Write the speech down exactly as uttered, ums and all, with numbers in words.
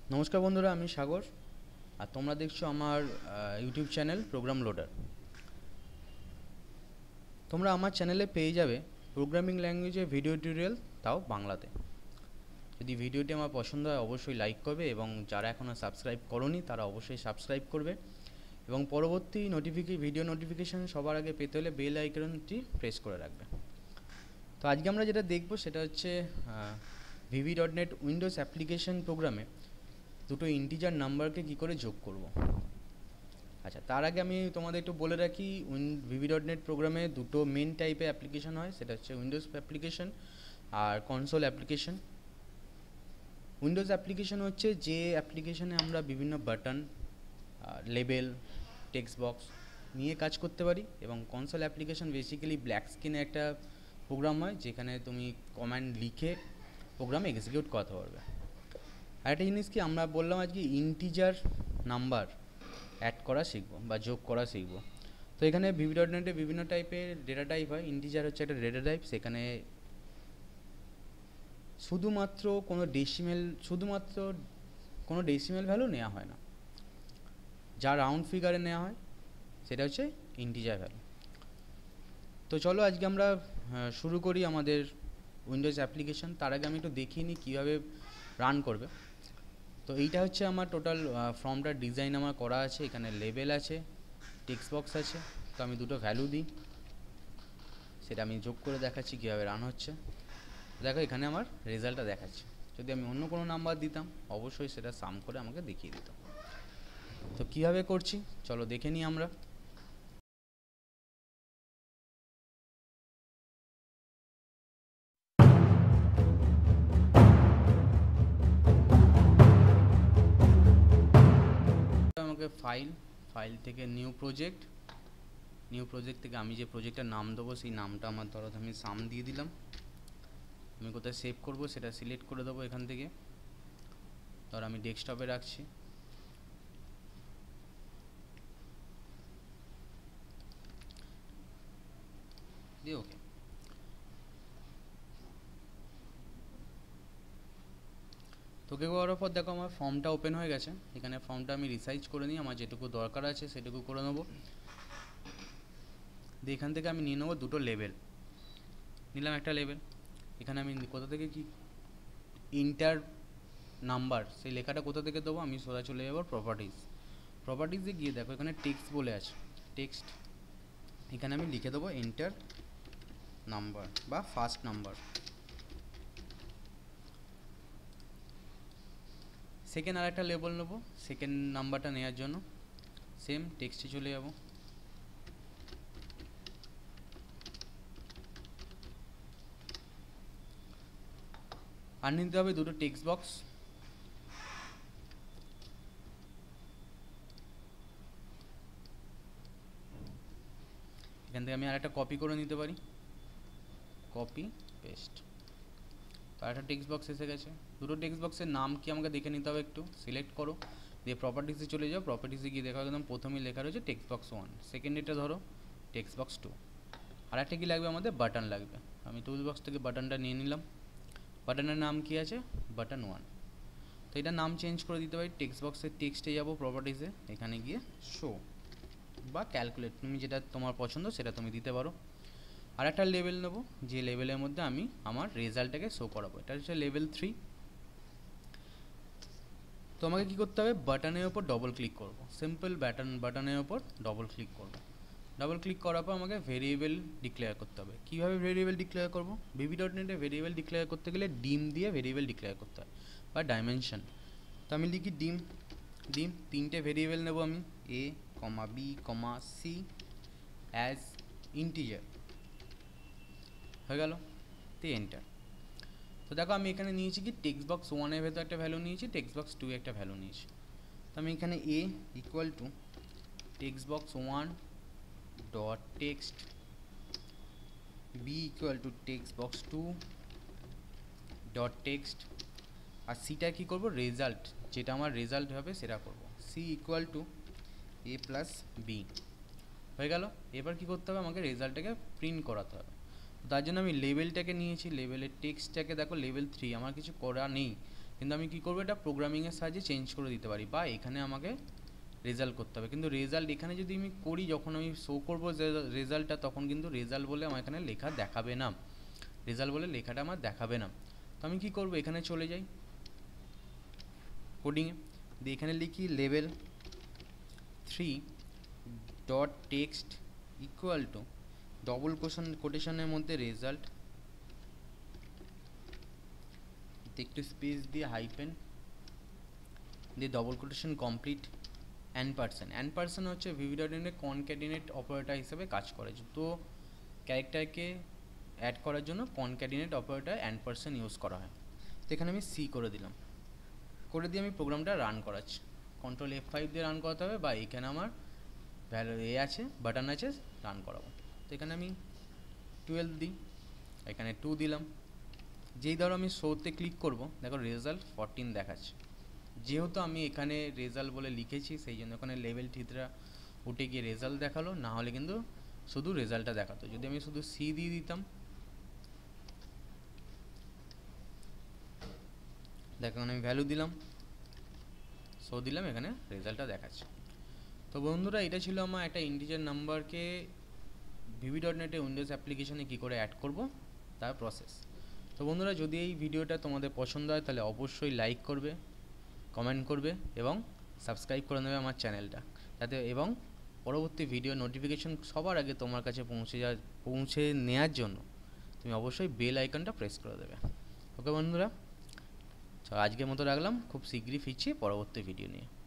নমস্কার বন্ধুরা, আমি সাগর আর তোমরা দেখছো আমার ইউটিউব চ্যানেল প্রোগ্রাম লোডার। তোমরা আমার চ্যানেলে পেয়ে যাবে প্রোগ্রামিং ল্যাঙ্গুয়েজের ভিডিও টিউটোরিয়াল, তাও বাংলাতে। যদি ভিডিওটি আমার পছন্দ হয় অবশ্যই লাইক করবে এবং যারা এখনও সাবস্ক্রাইব করোনি তারা অবশ্যই সাবস্ক্রাইব করবে এবং পরবর্তী নোটিফিকে ভিডিও নোটিফিকেশান সবার আগে পেতে হলে বেল আইকনটি প্রেস করে রাখবে। তো আজকে আমরা যেটা দেখব সেটা হচ্ছে VB dot net Windows application প্রোগ্রামে দুটো ইন্টিজার নাম্বারকে কী করে যোগ করব। আচ্ছা, তার আগে আমি তোমাদের একটু বলে রাখি, উইন ভিভি ডট নেট প্রোগ্রামে দুটো মেন টাইপের অ্যাপ্লিকেশন হয়, সেটা হচ্ছে উইন্ডোজ অ্যাপ্লিকেশন আর কনসোল অ্যাপ্লিকেশন। উইন্ডোজ অ্যাপ্লিকেশন হচ্ছে যে অ্যাপ্লিকেশনে আমরা বিভিন্ন বাটন, লেবেল, টেক্সট বক্স নিয়ে কাজ করতে পারি, এবং কনসোল অ্যাপ্লিকেশন বেসিক্যালি ব্ল্যাক স্ক্রিনে একটা প্রোগ্রাম হয় যেখানে তুমি কমান্ড লিখে প্রোগ্রাম এক্সিকিউট করতে পারবে। আরেকটা জিনিস কি, আমরা বললাম আজকে ইন্টিজার নাম্বার অ্যাড করা শিখবো বা যোগ করা শিখবো। তো এখানে ভিভি ডট নেটে বিভিন্ন টাইপের ডেটা টাইপ হয়। ইন্টিজার হচ্ছে একটা ডেটা টাইপ, সেখানে শুধুমাত্র কোনো ডেসিমেল শুধুমাত্র কোনো ডেসিমেল ভ্যালু নেওয়া হয় না, যা রাউন্ড ফিগারে নেওয়া হয় সেটা হচ্ছে ইন্টিজার ভ্যালু। তো চলো আজকে আমরা শুরু করি আমাদের উইন্ডোজ অ্যাপ্লিকেশন। তার আগে আমি একটু দেখিয়ে নিই কীভাবে রান করবে। তো এইটা হচ্ছে আমার টোটাল ফর্মটার ডিজাইন আমার করা আছে। এখানে লেবেল আছে, টেক্সট বক্স আছে। তো আমি দুটো ভ্যালু দিই, সেটা আমি যোগ করে দেখাচ্ছি কীভাবে রান হচ্ছে। দেখো এখানে আমার রেজাল্টটা দেখাচ্ছে। যদি আমি অন্য কোনো নাম্বার দিতাম অবশ্যই সেটা সাম করে আমাকে দেখিয়ে দিত। তো কীভাবে করছি চলো দেখে নিই আমরা। আমাকে ফাইল ফাইল থেকে নিউ প্রজেক্ট নিউ প্রজেক্ট থেকে আমি যে প্রজেক্টটার নাম দেবো সেই নামটা আমার ধরো আমি সাম দিয়ে দিলাম। আমি কোথায় সেভ করব সেটা সিলেক্ট করে দেবো এখান থেকে। ধর আমি ডেস্কটপে রাখছি। দিয়ে ওকে। তোকে করার পর দেখো আমার ফর্মটা ওপেন হয়ে গেছে। এখানে ফর্মটা আমি রিসাইজ করে নিই, আমার যেটুকু দরকার আছে সেটুকু করে নেবো। দিয়ে এখান থেকে আমি নিয়ে নেবো দুটো লেবেল। নিলাম একটা লেবেল। এখানে আমি কোথা থেকে কি ইন্টার নাম্বার সেই লেখাটা কোথা থেকে দেবো, আমি সোজা চলে যাবো প্রপার্টিজ। প্রপার্টিজে গিয়ে দেখো এখানে টেক্সট বলে আছে, টেক্সট। এখানে আমি লিখে দেবো এন্টার নাম্বার বা ফার্স্ট নাম্বার। সেকেন্ড আর একটা লেবেল নেবো সেকেন্ড নাম্বারটা নেওয়ার জন্য। সেম টেক্সটে চলে যাব। আর নিতে হবে দুটো টেক্সট বক্স। এখান থেকে আমি আর একটা কপি করে নিতে পারি, কপি পেস্ট। আর একটা টেক্সট বক্স এসে গেছে। দুটো টেক্সট বক্সের নাম কি আমাকে দেখে নিতে হবে, একটু সিলেক্ট করো। দিয়ে প্রপার্টিসে চলে যাও। প্রপার্টিসে গিয়ে দেখো একদম প্রথমেই লেখা রয়েছে টেক্সট বক্স ওয়ান। সেকেন্ড এটা ধরো টেক্সট বক্স টু। আর একটা কী লাগবে আমাদের, বাটন লাগবে। আমি টুল বক্স থেকে বাটনটা নিয়ে নিলাম। বাটনের নাম কি আছে, বাটন ওয়ান। তো এটা নাম চেঞ্জ করে দিতে পারি। টেক্সট বক্সের টেক্সটে যাবো প্রপার্টিসে, এখানে গিয়ে শো বা ক্যালকুলেট, তুমি যেটা তোমার পছন্দ সেটা তুমি দিতে পারো। আর একটা লেভেল নেবো, যে লেভেলের মধ্যে আমি আমার রেজাল্টটাকে শো করাবো। এটা হচ্ছে লেভেল থ্রি। তো আমাকে কী করতে হবে, বাটনের ওপর ডবল ক্লিক করব। সিম্পল বাটন বাটনের ওপর ডবল ক্লিক করব। ডবল ক্লিক করার পর আমাকে ভেরিয়েবল ডিক্লেয়ার করতে হবে। কীভাবে ভেরিয়েবল ডিক্লেয়ার করব, ভিভি ডট নেটে ভেরিয়েবল ডিক্লেয়ার করতে গেলে ডিম দিয়ে ভেরিয়েবল ডিক্লেয়ার করতে হয় বা ডাইমেনশন। তো আমি লিখি ডিম ডিম তিনটে ভেরিয়েবল নেব আমি, A comma B comma C as integer. হয়ে গেল, তে এন্টার। তো দেখো আমি এখানে নিয়েছি কি টেক্সট বক্স ওয়ানের ভেতর একটা ভ্যালু নিয়েছি, টেক্সট বক্স টু একটা ভ্যালু নিয়েছি। তো আমি এখানে A equal to text box one dot text, B equal to text box two dot text, আর সিটা কী করবো, রেজাল্ট, যেটা আমার রেজাল্ট হবে সেটা করব। C equal to A plus B. হয়ে গেল। এবার কী করতে হবে, আমাকে রেজাল্টটাকে প্রিন্ট করাতে হবে। তার জন্য আমি লেভেলটাকে নিয়েছি, লেভেলের টেক্সটটাকে দেখো লেভেল থ্রি, আমার কিছু করা নেই কিন্তু আমি কি করব, এটা প্রোগ্রামিংয়ের সাহায্যে চেঞ্জ করে দিতে পারি, বা এখানে আমাকে রেজাল্ট করতে হবে। কিন্তু রেজাল্ট এখানে যদি আমি করি, যখন আমি শো করবো যে রেজাল্টটা, তখন কিন্তু রেজাল্ট বলে আমার এখানে লেখা দেখাবে না, রেজাল্ট বলে লেখাটা আমার দেখাবে না। তো আমি কি করব, এখানে চলে যাই কোডিংয়ে, দিয়ে এখানে লিখি level three dot text equal to double quotation কোটেশনের মধ্যে রেজাল্ট, একটু স্পেস দিয়ে হাইপেন দিয়ে double quotation complete ampersand. Ampersand হচ্ছে ভিভি ডট নেটে কনক্যাটিনেট অপারেটর হিসেবে কাজ করে। তো ক্যারেক্টারকে অ্যাড করার জন্য concatenate operator ampersand use করা হয়। তো এখানে আমি সি করে দিলাম, করে দিয়ে আমি প্রোগ্রামটা রান করাচ্ছি। কন্ট্রোল এফ ফাইভ দিয়ে রান করাতে হবে, বা এখানে আমার ভ্যালু এ আছে, বাটন আছে, রান করাবো। তো এখানে আমি টুয়েলভ দিই, এখানে টু দিলাম। যেই ধরো আমি শোতে ক্লিক করব, দেখো রেজাল্ট ফোরটিন দেখাচ্ছে। যেহেতু আমি এখানে রেজাল্ট বলে লিখেছি, সেই জন্য ওখানে লেভেল থ্রিটা উঠে গিয়ে রেজাল্ট দেখালো, না হলে কিন্তু শুধু রেজাল্টটা দেখাতো। যদি আমি শুধু সি দিয়ে দিতাম, দেখো আমি ভ্যালু দিলাম, শো দিলাম, এখানে রেজাল্টটা দেখাচ্ছে। তো বন্ধুরা, এটা ছিল আমার একটা ইন্টিজার নাম্বারকে ভিভি ডট নেটে উইন্ডোজ অ্যাপ্লিকেশনে কী করে অ্যাড করব তার প্রসেস। তো বন্ধুরা, যদি এই ভিডিওটা তোমাদের পছন্দ হয় তাহলে অবশ্যই লাইক করবে, কমেন্ট করবে এবং সাবস্ক্রাইব করে নেবে আমার চ্যানেলটা, যাতে এবং পরবর্তী ভিডিও নোটিফিকেশন সবার আগে তোমার কাছে পৌঁছে যা পৌঁছে নেওয়ার জন্য তুমি অবশ্যই বেল আইকনটা প্রেস করে দেবে। ওকে বন্ধুরা, আজকের মতো রাখলাম, খুব শীঘ্রই ফিরছি পরবর্তী ভিডিও নিয়ে।